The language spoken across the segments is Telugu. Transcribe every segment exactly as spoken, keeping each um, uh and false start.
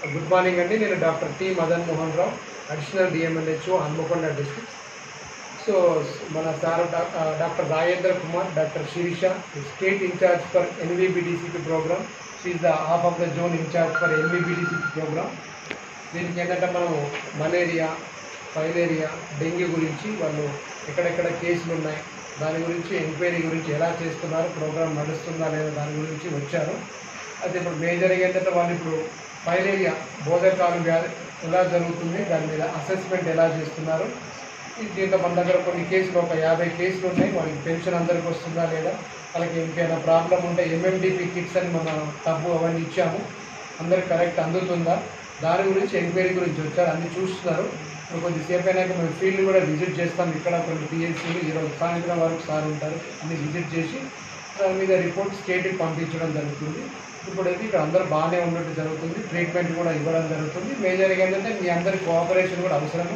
గుడ్ మార్నింగ్ అండి. నేను doctor T Madan Mohan Rao, additional DMNHO Hanamkonda district. So మన sir doctor Rajendra Kumar, doctor Sirisha, state incharge for NVBDCP program. She's the half of the zone incharge for NVBDCP program. దీనికి ఏంటంటే మనం మలేరియా, ఫైలేరియా, డెంగ్యూ గురించి వాళ్ళు ఎక్కడెక్కడ కేసులు ఉన్నాయి దాని గురించి ఎంక్వైరీ గురించి ఎలా చేస్తున్నారు, ప్రోగ్రామ్ నడుస్తుందా లేదా దాని గురించి వచ్చారు. అయితే ఇప్పుడు మేజర్గా ఏంటంటే వాళ్ళు ఇప్పుడు ఫైలేరియా బోధకాలు వ్యాధి ఎలా జరుగుతుంది, దాని మీద అసెస్మెంట్ ఎలా చేస్తున్నారు. దీంట్లో మన దగ్గర కొన్ని కేసులు ఒక యాభై కేసులు ఉన్నాయి. వాళ్ళకి పెన్షన్ అందరికి వస్తుందా లేదా, వాళ్ళకి ఇంకేమైనా ప్రాబ్లం ఉంటే ఎంఎండిపి కిట్స్ అని మన టబ్బు అవన్నీ ఇచ్చాము, అందరికి కరెక్ట్ అందుతుందా దాని గురించి ఎంక్వైరీ గురించి వచ్చారు. అన్నీ చూస్తున్నారు. ఇప్పుడు కొద్దిసేపు అయినాక మేము ఫీల్డ్ కూడా విజిట్ చేస్తాం. ఇక్కడ కొన్ని పిహెచ్సీలు ఈరోజు సాయంత్రం వరకు సార్ ఉంటారు, అన్ని విజిట్ చేసి దాని మీద రిపోర్ట్ స్టేట్కి పంపించడం జరుగుతుంది. ఇప్పుడైతే ఇక్కడ అందరూ బాగానే ఉన్నట్టు జరుగుతుంది. ట్రీట్మెంట్ కూడా ఇవ్వడం జరుగుతుంది. మేజర్గా ఏంటంటే మీ అందరి కోఆపరేషన్ కూడా అవసరము.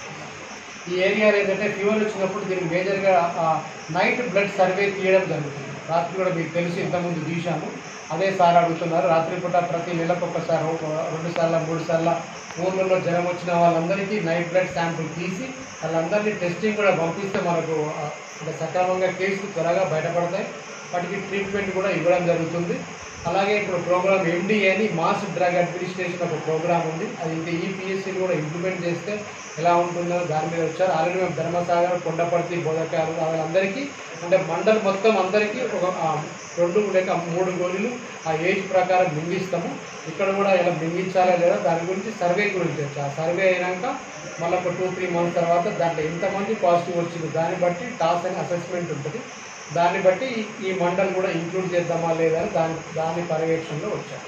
ఈ ఏరియాలో ఏంటంటే ఫీవర్ వచ్చినప్పుడు దీనికి మేజర్గా నైట్ బ్లడ్ సర్వే తీయడం జరుగుతుంది. రాత్రి కూడా మీకు తెలిసి ఇంతకుముందు తీశాము. అదే సార్ అడుగుతున్నారు. రాత్రిపూట ప్రతి నెలకు ఒకసారి రెండు సార్లు మూడు సార్లు ఊర్లలో జ్వరం వచ్చిన వాళ్ళందరికీ నైట్ బ్లడ్ శాంపుల్ తీసి వాళ్ళందరినీ టెస్టింగ్ కూడా పంపిస్తే మనకు సక్రమంగా కేసులు త్వరగా బయటపడతాయి. వాటికి ట్రీట్మెంట్ కూడా ఇవ్వడం జరుగుతుంది. అలాగే ఇప్పుడు ప్రోగ్రామ్ ఎండిఏ అని మాస్ డ్రగ్ అడ్మినిస్ట్రేషన్ ఒక ప్రోగ్రామ్ ఉంది. అది ఇంకా ఈ పిఎస్సీని కూడా ఇంప్లిమెంట్ చేస్తే ఎలా ఉంటుందో దాని మీద వచ్చారు. ఆల్రెడీ మేము ధర్మసాగర్, కొండపర్తి, బోధకాలు వాళ్ళందరికీ అంటే మండల్ మొత్తం అందరికీ ఒక రెండు లేక మూడు గోళీలు ఆ ఏజ్ ప్రకారం మింగిస్తాము. ఇక్కడ కూడా ఇలా మింగించాలా లేదా దాని గురించి సర్వే గురించి వచ్చి ఆ సర్వే అయినాక మళ్ళీ ఒక టూ త్రీ మంత్స్ తర్వాత దాంట్లో ఎంతమంది పాజిటివ్ వచ్చింది దాన్ని బట్టి టాస్ అని అసెస్మెంట్ ఉంటుంది. దాన్ని బట్టి ఈ మండల్ కూడా ఇంక్లూడ్ చేద్దామా లేదా అని దాని దాని పర్యవేక్షణలో వచ్చారు.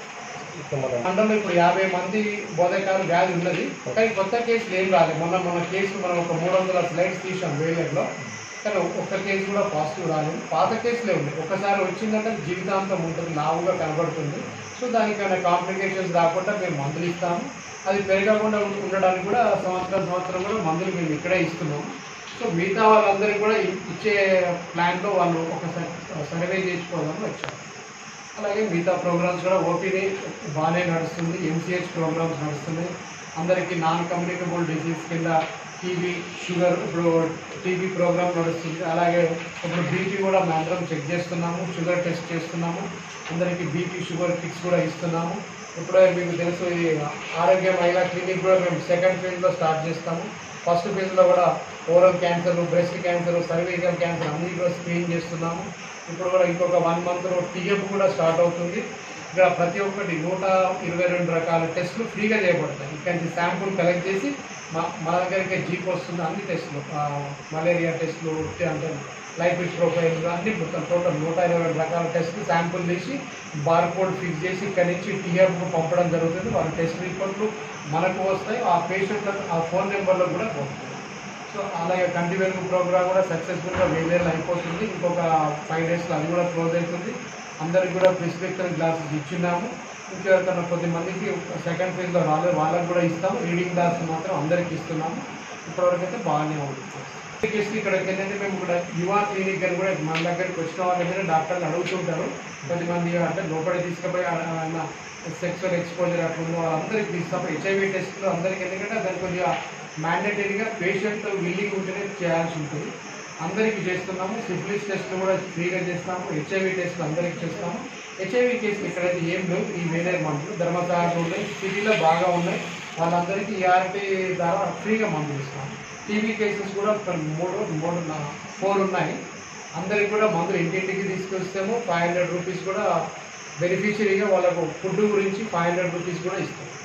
మండలంలో ఇప్పుడు యాభై మంది బోధకాలు వ్యాధి ఉన్నది. కానీ కొత్త కేసులు ఏం రాలేదు. మొన్న మన కేసులు మనం ఒక మూడు వందల స్లైడ్స్ తీసాం వేలర్లో, కానీ ఒక్క కేసు కూడా పాజిటివ్ రాలేదు. పాత కేసులే ఉన్నాయి. ఒకసారి వచ్చిందంటే జీవితాంతం ఉంటుంది, లావుగా కనబడుతుంది. సో దానికైనా కాంప్లికేషన్స్ రాకుండా మేము మందులు ఇస్తాము. అది పెరగకుండా ఉండడానికి కూడా సంవత్సరం సంవత్సరం కూడా మందులు మేము ఇక్కడే ఇస్తున్నాము. సో మిగతా వాళ్ళందరికీ కూడా ఇచ్చే ప్లాన్లో వాళ్ళు ఒకసారి సర్వే చేసుకోవాలని వచ్చారు. అలాగే మిగతా ప్రోగ్రామ్స్ కూడా ఓపీని బాగానే నడుస్తుంది. ఎంసీహెచ్ ప్రోగ్రామ్స్ నడుస్తున్నాయి. అందరికీ నాన్ కమ్యూనికబుల్ డిసీజ్ కింద టీబీ, షుగర్ ఇప్పుడు టీబీ ప్రోగ్రామ్ నడుస్తుంది. అలాగే ఇప్పుడు బీపీ కూడా మేము అందరం చెక్ చేస్తున్నాము, షుగర్ టెస్ట్ చేస్తున్నాము. అందరికీ బీపీ, షుగర్ కిట్స్ కూడా ఇస్తున్నాము. ఇప్పుడే మీకు తెలుసు ఈ ఆరోగ్య మహిళా క్లినిక్ కూడా మేము సెకండ్ ఫేజ్లో స్టార్ట్ చేస్తాము. ఫస్ట్ ఫేజ్లో కూడా oral cancer, breast cancer, cervical cancer అన్నీ కూడా స్క్రీన్ చేస్తున్నాము. ఇప్పుడు కూడా ఇంకొక వన్ మంత్లో టీఎఫ్ కూడా స్టార్ట్ అవుతుంది. ఇక్కడ ప్రతి ఒక్కటి నూట ఇరవై రెండు రకాల టెస్టులు ఫ్రీగా చేయబడతాయి. ఇక్కడ నుంచి శాంపుల్ కలెక్ట్ చేసి మా మన దగ్గరికి జీప్ వస్తుంది. అన్ని టెస్టులు, మలేరియా టెస్టులు అంటే లైపిడ్ ప్రొఫైల్ అన్ని మొత్తం టోటల్ నూట ఇరవై రెండు రకాల టెస్టులు శాంపుల్ తీసి బార్కోడ్ ఫిక్స్ చేసి ఇక్కడ నుంచి టీఎఫ్కు పంపడం జరుగుతుంది. వాళ్ళ టెస్ట్ రిపోర్ట్లు మనకు వస్తాయి. ఆ పేషెంట్లకు ఆ ఫోన్ నెంబర్లో కూడా పోతుంది. సో అలాగే కంటి వెలుగు ప్రోగ్రామ్ కూడా సక్సెస్ఫుల్గా వేలేళ్ళు అయిపోతుంది. ఇంకొక ఫైవ్ డేస్లో అది కూడా క్లోజ్ అవుతుంది. అందరికి కూడా ప్రిస్క్రిప్షన్ గ్లాసెస్ ఇచ్చిన్నాము. ఇంకెవరికన్నా కొద్ది మందికి సెకండ్ ఫేజ్లో రాలేదు, వాళ్ళకి కూడా ఇస్తాము. రీడింగ్ గ్లాస్ మాత్రం అందరికి ఇస్తున్నాము. ఇప్పటివరకు అయితే బాగానే ఉంటుంది. కేసు ఇక్కడికి ఏంటంటే మేము కూడా యువ క్లినిక్ అని కూడా మన దగ్గరికి వచ్చిన వాళ్ళంటే డాక్టర్లు అడుగుతుంటారు. కొద్దిమంది అంటే లోపల తీసుకుపోయి సెక్సువల్ ఎక్స్పోజర్ అట్లా వాళ్ళందరికీ తీస్తాము. హెచ్ఐవి టెస్టులు అందరికీ ఎందుకంటే దాన్ని కొద్దిగా మ్యాండేటరీగా పేషెంట్ విల్లింగ్ ఉంటేనే చేయాల్సి ఉంటుంది. అందరికీ చేస్తున్నాము. సిఫిలిస్ టెస్టులు కూడా ఫ్రీగా చేస్తాము. హెచ్ఐవి టెస్టులు అందరికీ చేస్తాము. హెచ్ఐవి కేసులు ఇక్కడైతే ఏం లేవు. ఈ వేరే మందులు ధర్మసాగర్లు ఉన్నాయి, సిటీలో బాగా ఉన్నాయి. వాళ్ళందరికీ ఈఆర్టీ ద్వారా ఫ్రీగా మందులు ఇస్తాము. టీబీ కేసెస్ కూడా మూడు మూడు ఫోర్ ఉన్నాయి. అందరికి కూడా మందులు ఇంటింటికి తీసుకొస్తాము. ఫైవ్ హండ్రెడ్ రూపీస్ కూడా బెనిఫిషియరీగా వాళ్ళకు ఫుడ్ గురించి ఫైవ్ హండ్రెడ్ రూపీస్ కూడా ఇస్తాము.